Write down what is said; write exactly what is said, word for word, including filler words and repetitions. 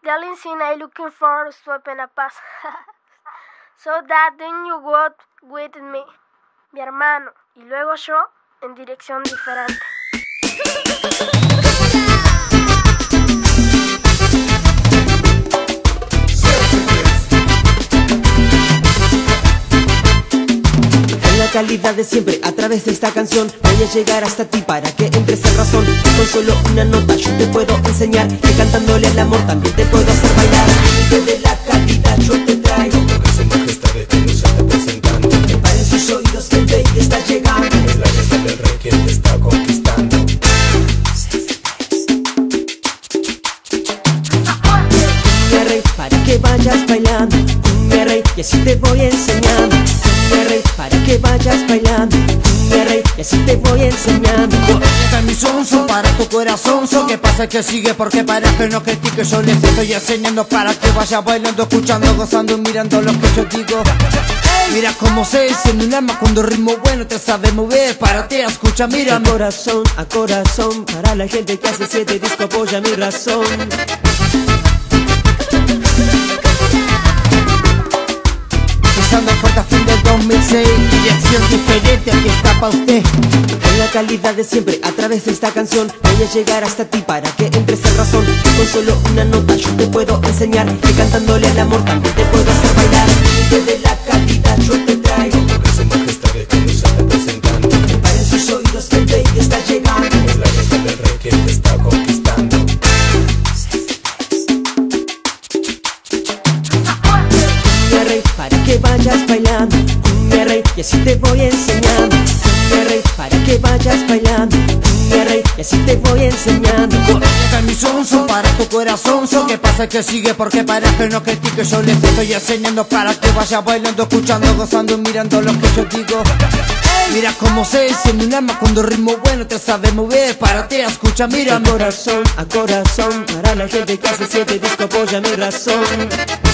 Yelling sin I looking for sweeping a pass. So that then you got with me, mi hermano, y luego yo en dirección diferente. Calidad de siempre a través de esta canción voy a llegar hasta ti para que entres en razón. Con solo una nota yo te puedo enseñar que cantándole al amor también te puedo hacer bailar. Desde la calidad yo te traigo con su majestad de que nos está presentando. Preparen sus oídos que el baby está llegando. Es la fiesta del rey quien te está conquistando. Cumbia rey para que vayas bailando. Cumbia rey y así te voy enseñando. Cumbia rey para que vayas bailando. Cumbia rey y así te voy enseñando. Este es mi sonso para tu corazón. So que pasa que sigue porque para que no critique. Yo les estoy enseñando para que vayas bailando, escuchando, gozando, mirando lo que yo digo. Mira cómo se dice en un alma cuando ritmo bueno te sabe mover. Para ti escucha, mira a corazón, a corazón. Para la gente que hace siete discos apoya mi razón. Pisando fuerte a fin del dos mil seis. Dirección diferente, aquí está pa' usted. Con la calidad de siempre a través de esta canción voy a llegar hasta ti para que entres en razón. Con solo una nota yo te puedo enseñar que cantándole al amor también te puedo hacer bailar. Desde la calidad yo te traigo con su majestad de que nos está presentando. Preparen sus oídos que el baby está llegando. Es la fiesta del rey quien te está conquistando. Cumbia rey para que vayas bailando. Cumbia rey y así te voy enseñando. Cumbia rey para que vayas bailando. Cumbia rey y así te voy enseñando. Este es mi sonso para tu corazón. So que pasa que sigue porque para que no critique. Yo les estoy enseñando para que vayas bailando, escuchando, gozando, mirando lo que yo digo. Mira cómo se dice en un alma cuando ritmo bueno te sabe mover. Para ti escucha, mira a corazón, a corazón. Para la gente que hace siete discos apoya mi razón.